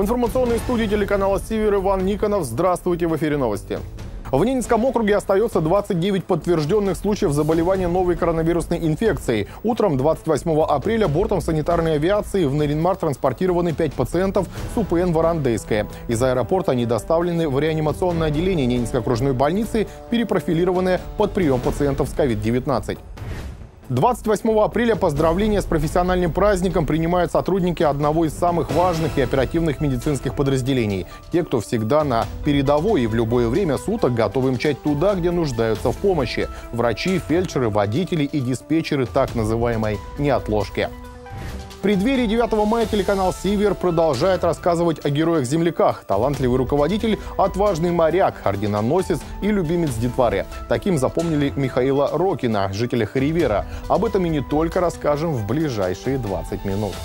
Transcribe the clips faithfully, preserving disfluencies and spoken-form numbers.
информационной студии телеканала «Север» Иван Никонов. Здравствуйте, в эфире новости. В Ненецком округе остается двадцать девять подтвержденных случаев заболевания новой коронавирусной инфекцией. Утром двадцать восьмого апреля бортом санитарной авиации в Нарьян-Мар транспортированы пять пациентов с У П Н «Варандейская». Из аэропорта они доставлены в реанимационное отделение Ненецкой окружной больницы, перепрофилированное под прием пациентов с ковид девятнадцать. двадцать восьмого апреля поздравления с профессиональным праздником принимают сотрудники одного из самых важных и оперативных медицинских подразделений. Те, кто всегда на передовой и в любое время суток готовы мчать туда, где нуждаются в помощи. Врачи, фельдшеры, водители и диспетчеры так называемой неотложки. В преддверии девятого мая телеканал «Север» продолжает рассказывать о героях-земляках. Талантливый руководитель, отважный моряк, орденоносец и любимец детворы. Таким запомнили Михаила Рокина, жителя Харивера. Об этом и не только расскажем в ближайшие двадцать минут.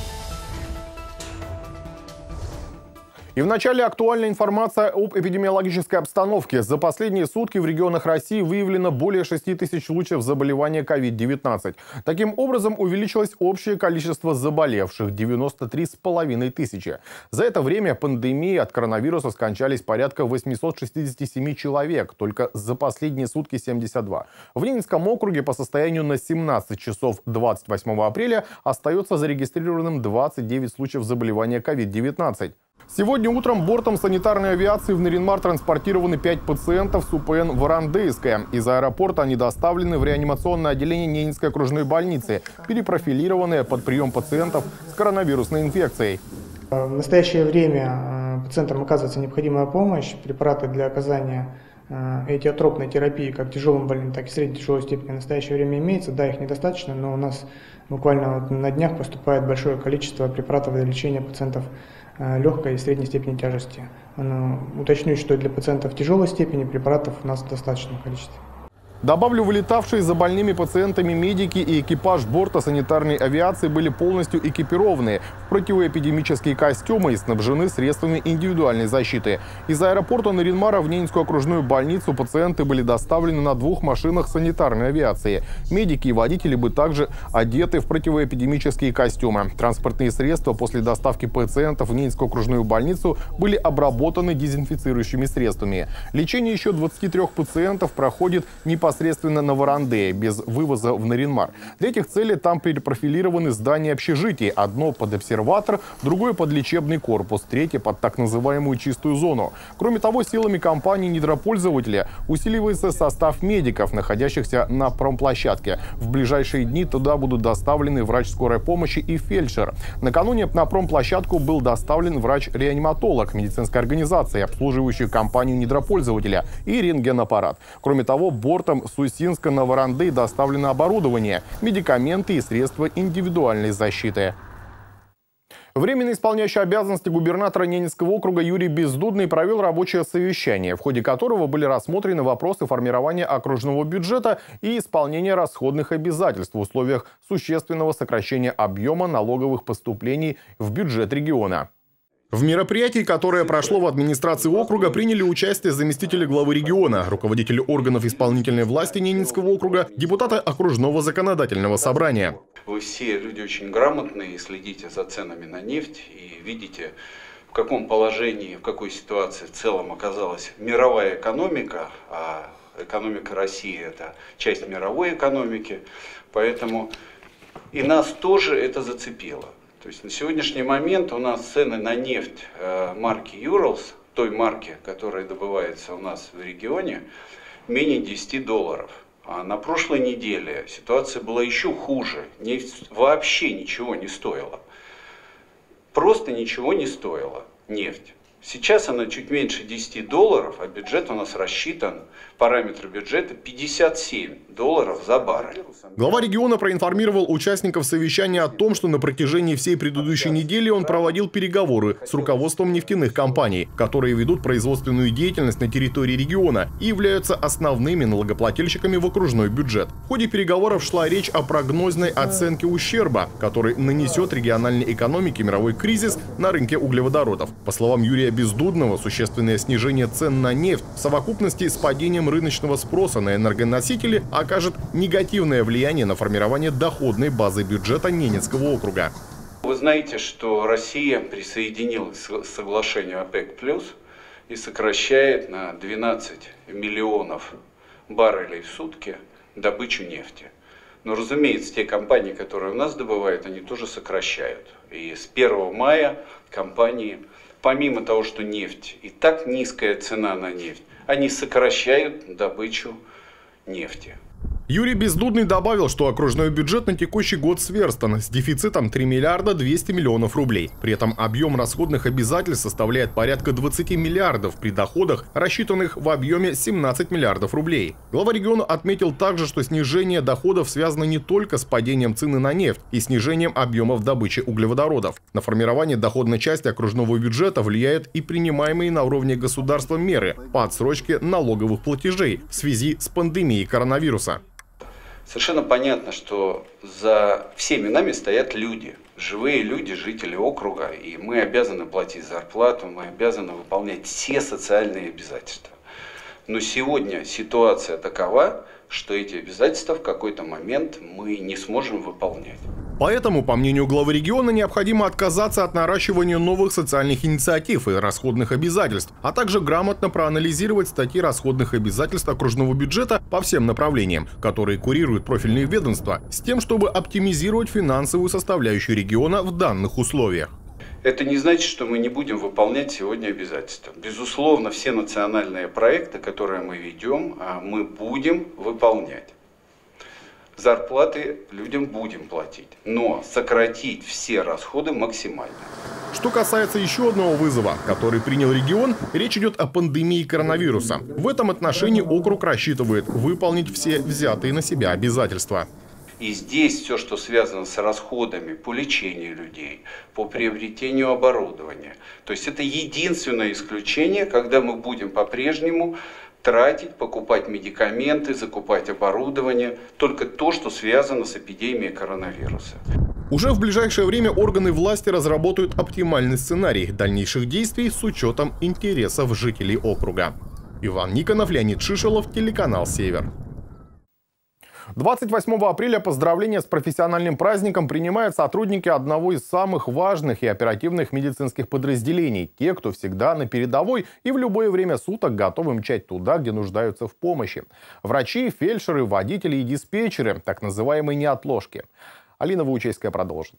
И в начале актуальная информация об эпидемиологической обстановке. За последние сутки в регионах России выявлено более шести тысяч случаев заболевания ковид девятнадцать. Таким образом, увеличилось общее количество заболевших – девяносто три с половиной тысячи. За это время пандемии от коронавируса скончались порядка восьмисот шестидесяти семи человек. Только за последние сутки семьдесят два. В Ненецком округе по состоянию на семнадцать часов двадцать восьмого апреля остается зарегистрированным двадцать девять случаев заболевания ковид девятнадцать. Сегодня утром бортом санитарной авиации в Нарьян-Мар транспортированы пять пациентов с У П Н «Варандейская». Из аэропорта они доставлены в реанимационное отделение Ненецкой окружной больницы, перепрофилированные под прием пациентов с коронавирусной инфекцией. В настоящее время пациентам оказывается необходимая помощь. Препараты для оказания этиотропной терапии как тяжелым больным, так и средней тяжелой степени в настоящее время имеется. Да, их недостаточно, но у нас буквально вот на днях поступает большое количество препаратов для лечения пациентов легкой и средней степени тяжести. Но уточню, что для пациентов тяжелой степени препаратов у нас в достаточном количестве. Добавлю, вылетавшие за больными пациентами медики и экипаж борта санитарной авиации были полностью экипированы в противоэпидемические костюмы и снабжены средствами индивидуальной защиты. Из аэропорта Нарьян-Мара в Ненецкую окружную больницу пациенты были доставлены на двух машинах санитарной авиации. Медики и водители были также одеты в противоэпидемические костюмы. Транспортные средства после доставки пациентов в Ненецкую окружную больницу были обработаны дезинфицирующими средствами. Лечение еще двадцати трёх пациентов проходит непосредственно непосредственно на Варандее, без вывоза в Нарьян-Мар. Для этих целей там перепрофилированы здания общежитий. Одно под обсерватор, другое под лечебный корпус, третье под так называемую чистую зону. Кроме того, силами компании недропользователя усиливается состав медиков, находящихся на промплощадке. В ближайшие дни туда будут доставлены врач скорой помощи и фельдшер. Накануне на промплощадку был доставлен врач-реаниматолог медицинской организации, обслуживающей компанию недропользователя, и рентгенаппарат. Кроме того, бортом с Усинска на Варандей доставлено оборудование, медикаменты и средства индивидуальной защиты. Временно исполняющий обязанности губернатора Ненецкого округа Юрий Бездудный провел рабочее совещание, в ходе которого были рассмотрены вопросы формирования окружного бюджета и исполнения расходных обязательств в условиях существенного сокращения объема налоговых поступлений в бюджет региона. В мероприятии, которое прошло в администрации округа, приняли участие заместители главы региона, руководители органов исполнительной власти Ненецкого округа, депутаты окружного законодательного собрания. Вы все люди очень грамотные и следите за ценами на нефть и видите, в каком положении, в какой ситуации в целом оказалась мировая экономика, а экономика России – это часть мировой экономики, поэтому и нас тоже это зацепило. То есть на сегодняшний момент у нас цены на нефть э, марки Urals, той марки, которая добывается у нас в регионе, менее десяти долларов. А на прошлой неделе ситуация была еще хуже. Нефть вообще ничего не стоила. Просто ничего не стоила нефть. Сейчас она чуть меньше десяти долларов, а бюджет у нас рассчитан, параметр бюджета пятьдесят семь долларов за баррель. Глава региона проинформировал участников совещания о том, что на протяжении всей предыдущей недели он проводил переговоры с руководством нефтяных компаний, которые ведут производственную деятельность на территории региона и являются основными налогоплательщиками в окружной бюджет. В ходе переговоров шла речь о прогнозной оценке ущерба, который нанесет региональной экономике мировой кризис на рынке углеводородов. По словам Юрия Бездудного, существенное снижение цен на нефть в совокупности с падением рыночного спроса на энергоносители окажет негативное влияние на формирование доходной базы бюджета Ненецкого округа. Вы знаете, что Россия присоединилась к соглашению ОПЕК плюс и сокращает на двенадцать миллионов баррелей в сутки добычу нефти. Но, разумеется, те компании, которые у нас добывают, они тоже сокращают. И с первого мая компании, помимо того, что нефть и так низкая цена на нефть, они сокращают добычу нефти. Юрий Бездудный добавил, что окружной бюджет на текущий год сверстан с дефицитом три миллиарда двести миллионов рублей. При этом объем расходных обязательств составляет порядка двадцати миллиардов при доходах, рассчитанных в объеме семнадцати миллиардов рублей. Глава региона отметил также, что снижение доходов связано не только с падением цены на нефть и снижением объемов добычи углеводородов. На формирование доходной части окружного бюджета влияют и принимаемые на уровне государства меры по отсрочке налоговых платежей в связи с пандемией коронавируса. Совершенно понятно, что за всеми нами стоят люди, живые люди, жители округа, и мы обязаны платить зарплату, мы обязаны выполнять все социальные обязательства. Но сегодня ситуация такова, что эти обязательства в какой-то момент мы не сможем выполнять. Поэтому, по мнению главы региона, необходимо отказаться от наращивания новых социальных инициатив и расходных обязательств, а также грамотно проанализировать статьи расходных обязательств окружного бюджета по всем направлениям, которые курируют профильные ведомства, с тем, чтобы оптимизировать финансовую составляющую региона в данных условиях. Это не значит, что мы не будем выполнять сегодня обязательства. Безусловно, все национальные проекты, которые мы ведем, мы будем выполнять. Зарплаты людям будем платить, но сократить все расходы максимально. Что касается еще одного вызова, который принял регион, речь идет о пандемии коронавируса. В этом отношении округ рассчитывает выполнить все взятые на себя обязательства. И здесь все, что связано с расходами по лечению людей, по приобретению оборудования. То есть это единственное исключение, когда мы будем по-прежнему тратить, покупать медикаменты, закупать оборудование, только то, что связано с эпидемией коронавируса. Уже в ближайшее время органы власти разработают оптимальный сценарий дальнейших действий с учетом интересов жителей округа. Иван Никонов, Леонид Шишелов, телеканал «Север». двадцать восьмого апреля поздравления с профессиональным праздником принимают сотрудники одного из самых важных и оперативных медицинских подразделений. Те, кто всегда на передовой и в любое время суток готовы мчать туда, где нуждаются в помощи. Врачи, фельдшеры, водители и диспетчеры, так называемые неотложки. Алина Ваучейская продолжит.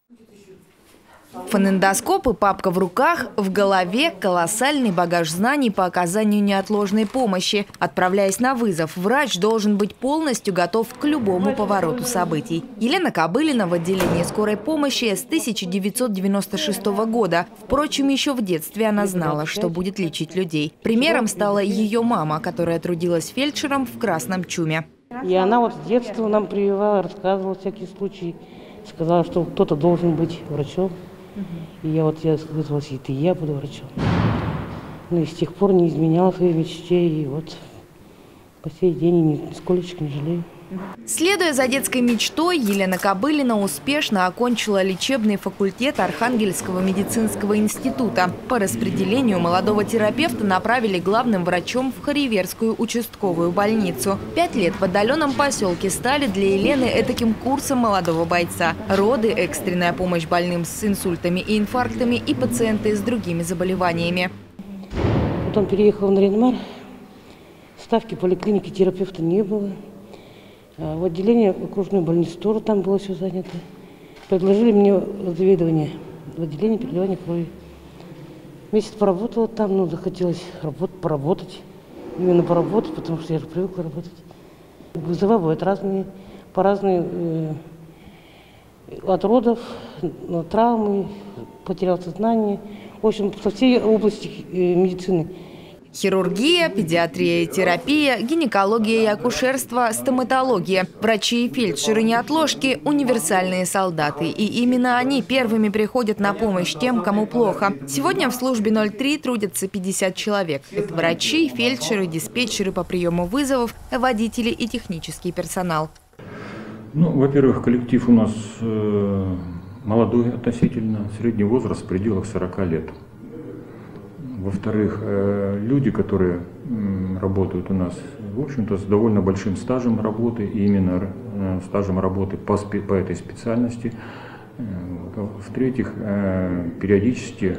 Фонендоскоп и папка в руках, в голове колоссальный багаж знаний по оказанию неотложной помощи. Отправляясь на вызов, врач должен быть полностью готов к любому повороту событий. Елена Кобылина в отделении скорой помощи с тысяча девятьсот девяносто шестого года. Впрочем, еще в детстве она знала, что будет лечить людей. Примером стала ее мама, которая трудилась фельдшером в Красном Чуме. И она вот с детства нам прививала, рассказывала всякие случаи. Сказала, что кто-то должен быть врачом. И я вот я вызвалась, и я буду врачом. Ну и с тех пор не изменяла своей мечте, и вот по сей день нисколечко не жалею. Следуя за детской мечтой, Елена Кобылина успешно окончила лечебный факультет Архангельского медицинского института. По распределению молодого терапевта направили главным врачом в Хариверскую участковую больницу. Пять лет в отдаленном поселке стали для Елены этаким курсом молодого бойца. Роды, экстренная помощь больным с инсультами и инфарктами и пациенты с другими заболеваниями. Потом переехала в Нарьян-Мар. Ставки поликлиники терапевта не было. В отделении окружной больницы тоже там было все занято. Предложили мне заведование в отделении переливания крови. Месяц поработала там, ну, захотелось работать, поработать. Именно поработать, потому что я же привыкла работать. Вызова бывают разные, по-разному. Э, от родов, ну, травмы, потерял сознание. В общем, со всей области э, медицины. Хирургия, педиатрия и терапия, гинекология и акушерство, стоматология. Врачи и фельдшеры неотложки – универсальные солдаты. И именно они первыми приходят на помощь тем, кому плохо. Сегодня в службе ноль три трудятся пятьдесят человек. Это врачи, фельдшеры, диспетчеры по приему вызовов, водители и технический персонал. Ну, во-первых, коллектив у нас э, молодой относительно, средний возраст в пределах сорока лет. Во-вторых, люди, которые работают у нас, в общем-то, с довольно большим стажем работы, и именно стажем работы по, по этой специальности. В-третьих, периодически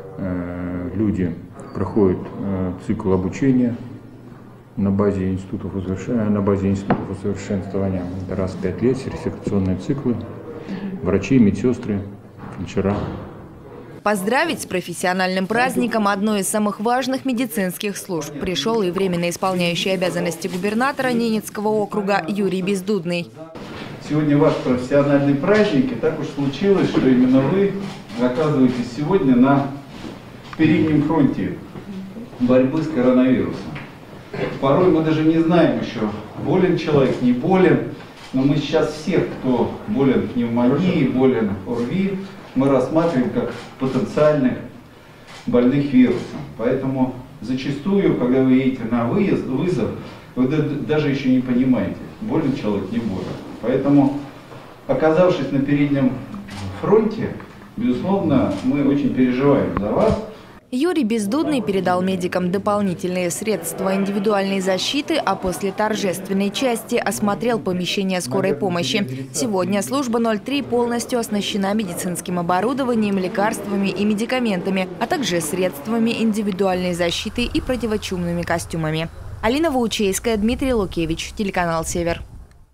люди проходят цикл обучения на базе институтов усовершенствования, на базе институтов усовершенствования раз в пять лет, сертификационные циклы, врачи, медсестры, фельдшера. Поздравить с профессиональным праздником одной из самых важных медицинских служб пришел и временно исполняющий обязанности губернатора Ненецкого округа Юрий Бездудный. Сегодня ваш профессиональный праздник, и так уж случилось, что именно вы оказываетесь сегодня на переднем фронте борьбы с коронавирусом. Порой мы даже не знаем еще, болен человек, не болен, но мы сейчас всех, кто болен пневмонией, болен ОРВИ, мы рассматриваем как потенциальных больных вирусом. Поэтому зачастую, когда вы едете на выезд, вызов, вы даже еще не понимаете, болен человек, не болен. Поэтому, оказавшись на переднем фронте, безусловно, мы очень переживаем за вас. Юрий Бездудный передал медикам дополнительные средства индивидуальной защиты, а после торжественной части осмотрел помещение скорой помощи. Сегодня служба ноль три полностью оснащена медицинским оборудованием, лекарствами и медикаментами, а также средствами индивидуальной защиты и противочумными костюмами. Алина Ваучейская, Дмитрий Лукевич, телеканал «Север».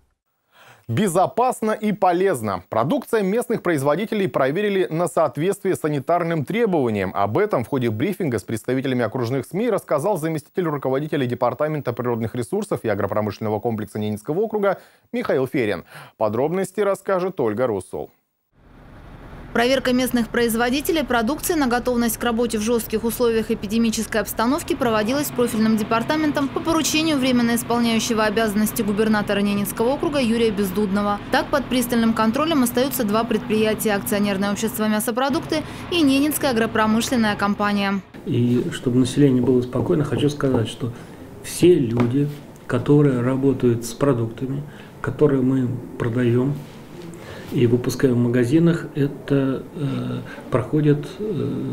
Безопасно и полезно. Продукция местных производителей проверили на соответствие санитарным требованиям. Об этом в ходе брифинга с представителями окружных СМИ рассказал заместитель руководителя Департамента природных ресурсов и агропромышленного комплекса Ненецкого округа Михаил Ферин. Подробности расскажет Ольга Руссол. Проверка местных производителей продукции на готовность к работе в жестких условиях эпидемической обстановки проводилась профильным департаментом по поручению временно исполняющего обязанности губернатора Ненецкого округа Юрия Бездудного. Так, под пристальным контролем остаются два предприятия: акционерное общество «Мясопродукты» и Ненецкая агропромышленная компания. И чтобы население было спокойно, хочу сказать, что все люди, которые работают с продуктами, которые мы продаем и выпускаем в магазинах, это э, проходит, э,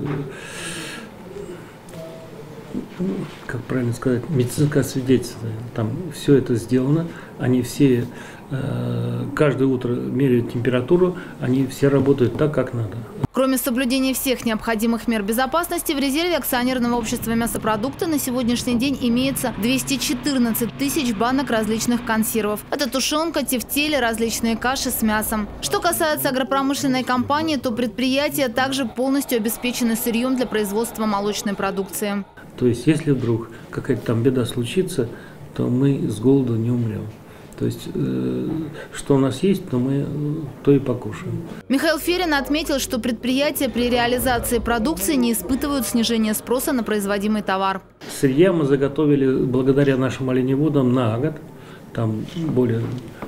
как правильно сказать, медицинское свидетельство. Там все это сделано, они все э, каждое утро меряют температуру, они все работают так, как надо. Кроме соблюдения всех необходимых мер безопасности, в резерве акционерного общества «Мясопродукты» на сегодняшний день имеется двести четырнадцать тысяч банок различных консервов. Это тушенка, тефтели, различные каши с мясом. Что касается агропромышленной компании, то предприятия также полностью обеспечены сырьем для производства молочной продукции. То есть, если вдруг какая-то там беда случится, то мы с голоду не умрем. То есть, э, что у нас есть, то мы то и покушаем. Михаил Ферин отметил, что предприятия при реализации продукции не испытывают снижения спроса на производимый товар. Сырья мы заготовили благодаря нашим оленеводам на год, там более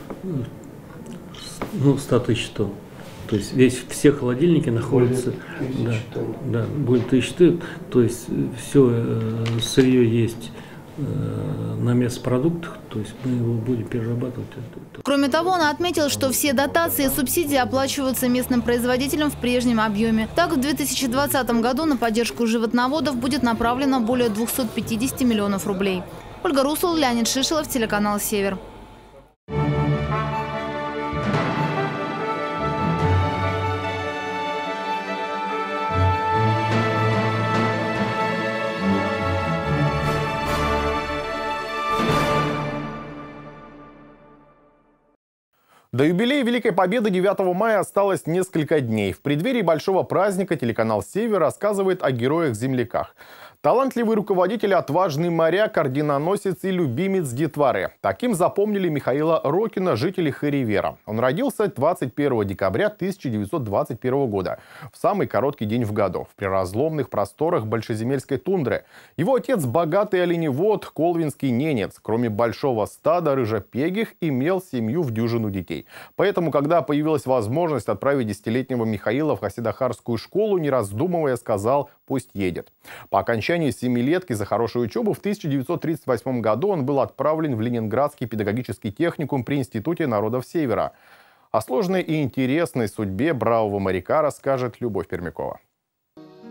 ну, ста тысяч тонн. То есть весь, все холодильники находятся, да, да, более тысячи тонн. То есть все э, сырье есть на мясопродуктах, то есть мы его будем перерабатывать. Кроме того, он отметил, что все дотации и субсидии оплачиваются местным производителям в прежнем объеме. Так, в две тысячи двадцатом году на поддержку животноводов будет направлено более двухсот пятидесяти миллионов рублей. Ольга Руссол, Леонид Шишелов, телеканал «Север». До юбилея Великой Победы девятого мая осталось несколько дней. В преддверии большого праздника телеканал «Север» рассказывает о героях-земляках. Талантливый руководитель, отважный моряк, орденоносец и любимец детворы. Таким запомнили Михаила Рокина жители Харивера. Он родился двадцать первого декабря тысяча девятьсот двадцать первого года, в самый короткий день в году, в приразломных просторах большеземельской тундры. Его отец, богатый оленевод, колвинский ненец. Кроме большого стада рыжепегих, имел семью в дюжину детей. Поэтому, когда появилась возможность отправить десятилетнего Михаила в хасидахарскую школу, не раздумывая, сказал: «Пусть едет». По окончании семилетки за хорошую учебу в тысяча девятьсот тридцать восьмом году он был отправлен в Ленинградский педагогический техникум при Институте народов Севера. О сложной и интересной судьбе бравого моряка расскажет Любовь Пермякова. В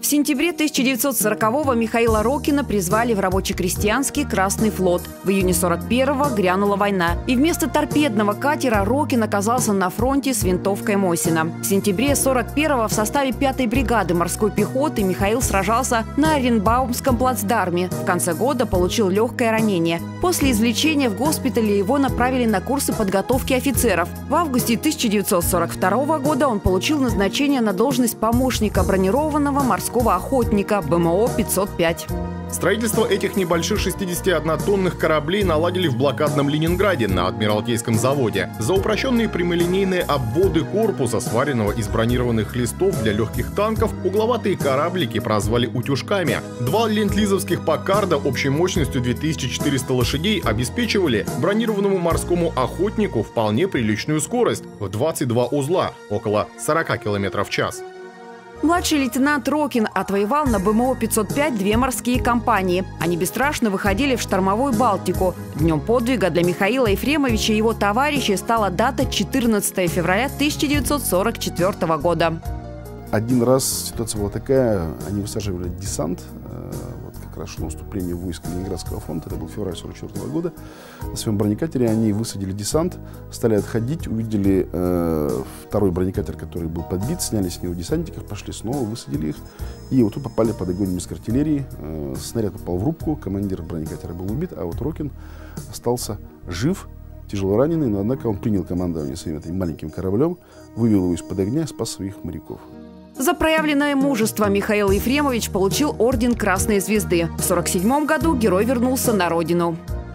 В сентябре тысяча девятьсот сорокового Михаила Рокина призвали в рабоче-крестьянский Красный флот. В июне сорок первого грянула война. И вместо торпедного катера Рокин оказался на фронте с винтовкой Мосина. В сентябре сорок первого в составе пятой бригады морской пехоты Михаил сражался на Оренбаумском плацдарме. В конце года получил легкое ранение. После извлечения в госпитале его направили на курсы подготовки офицеров. В августе тысяча девятьсот сорок второго года он получил назначение на должность помощника бронированного морского охотника БМО пятьсот пять. Строительство этих небольших шестидесятиоднотонных кораблей наладили в блокадном Ленинграде на Адмиралтейском заводе. За упрощенные прямолинейные обводы корпуса, сваренного из бронированных листов для легких танков, угловатые кораблики прозвали «утюжками». Два ленд-лизовских «Покарда» общей мощностью две тысячи четыреста лошадей обеспечивали бронированному морскому охотнику вполне приличную скорость в двадцать два узла, около сорока километров в час. Младший лейтенант Рокин отвоевал на БМО пятьсот пять две морские компании. Они бесстрашно выходили в штормовую Балтику. Днем подвига для Михаила Ефремовича и его товарищей стала дата четырнадцатого февраля тысяча девятьсот сорок четвёртого года. Один раз ситуация была такая, они высаживали десант, вот как раз шло наступление войск Ленинградского фронта, это был февраль сорок четвёртого года. На своем бронекатере они высадили десант, стали отходить, увидели э, второй бронекатер, который был подбит, сняли с него десантников, пошли снова, высадили их. И вот тут попали под огонь немецкой артиллерии, э, снаряд попал в рубку, командир бронекатера был убит, а вот Рокин остался жив, тяжело раненый, но однако он принял командование своим этим маленьким кораблем, вывел его из-под огня, спас своих моряков. За проявленное мужество Михаил Ефремович получил орден Красной Звезды. В сорок седьмом году герой вернулся на родину.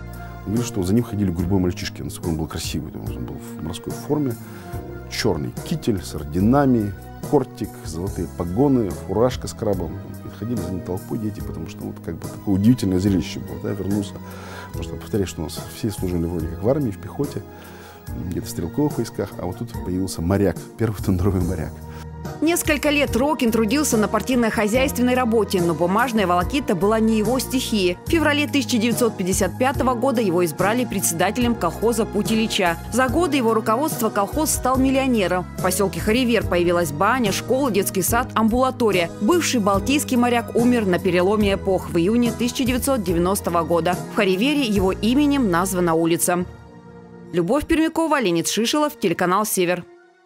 Он говорит, что за ним ходили гурьбой мальчишки, насколько он был красивый. Он был в морской форме, черный китель с орденами, кортик, золотые погоны, фуражка с крабом. И ходили за ним толпой дети, потому что вот как бы такое удивительное зрелище было. Да, вернулся. Потому что, повторяю, что у нас все служили вроде как в армии, в пехоте, где-то в стрелковых войсках, а вот тут появился моряк, первый тундровый моряк. Несколько лет Рокин трудился на партийно-хозяйственной работе, но бумажная волокита была не его стихией. В феврале тысяча девятьсот пятьдесят пятого года его избрали председателем колхоза «Путь Ильича». За годы его руководства колхоз стал миллионером. В поселке Харивер появилась баня, школа, детский сад, амбулатория. Бывший балтийский моряк умер на переломе эпох в июне тысяча девятьсот девяностого года. В Харивере его именем названа улица. Любовь Пермякова, Леонид Шишелов, телеканал «Север».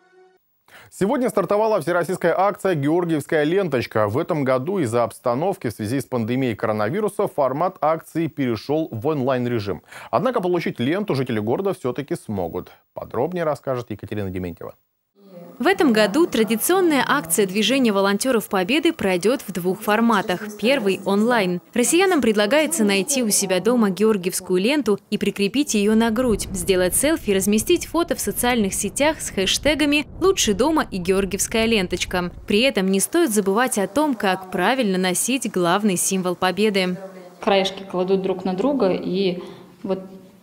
Сегодня стартовала всероссийская акция «Георгиевская ленточка». В этом году из-за обстановки в связи с пандемией коронавируса формат акции перешел в онлайн-режим. Однако получить ленту жители города все-таки смогут. Подробнее расскажет Екатерина Дементьева. В этом году традиционная акция движения волонтеров Победы пройдет в двух форматах. Первый – онлайн. Россиянам предлагается найти у себя дома георгиевскую ленту и прикрепить ее на грудь, сделать селфи и разместить фото в социальных сетях с хэштегами «Лучше дома» и «Георгиевская ленточка». При этом не стоит забывать о том, как правильно носить главный символ Победы. Краешки кладут друг на друга и вот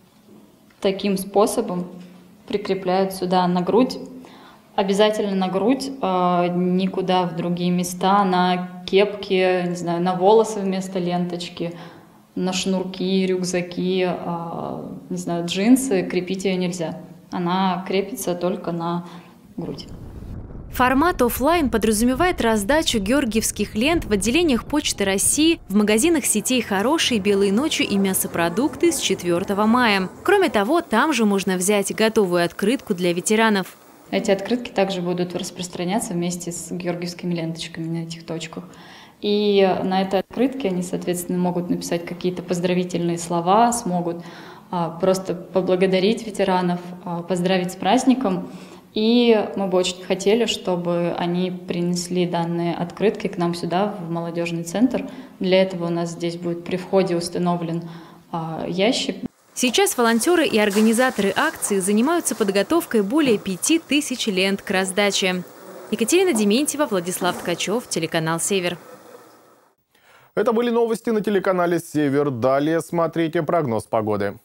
таким способом прикрепляют сюда на грудь. Обязательно на грудь, э, никуда в другие места, на кепки, не знаю, на волосы вместо ленточки, на шнурки, рюкзаки, э, не знаю, джинсы крепить ее нельзя. Она крепится только на грудь. Формат офлайн подразумевает раздачу георгиевских лент в отделениях Почты России, в магазинах сетей «Хорошие», «Белые ночи» и «Мясопродукты» с четвёртого мая. Кроме того, там же можно взять готовую открытку для ветеранов. Эти открытки также будут распространяться вместе с георгиевскими ленточками на этих точках. И на этой открытке они, соответственно, могут написать какие-то поздравительные слова, смогут а, просто поблагодарить ветеранов, а, поздравить с праздником. И мы бы очень хотели, чтобы они принесли данные открытки к нам сюда, в молодежный центр. Для этого у нас здесь будет при входе установлен а, ящик. Сейчас волонтеры и организаторы акции занимаются подготовкой более пяти тысяч лент к раздаче. Екатерина Дементьева, Владислав Ткачев, телеканал «Север». Это были новости на телеканале «Север». Далее смотрите прогноз погоды.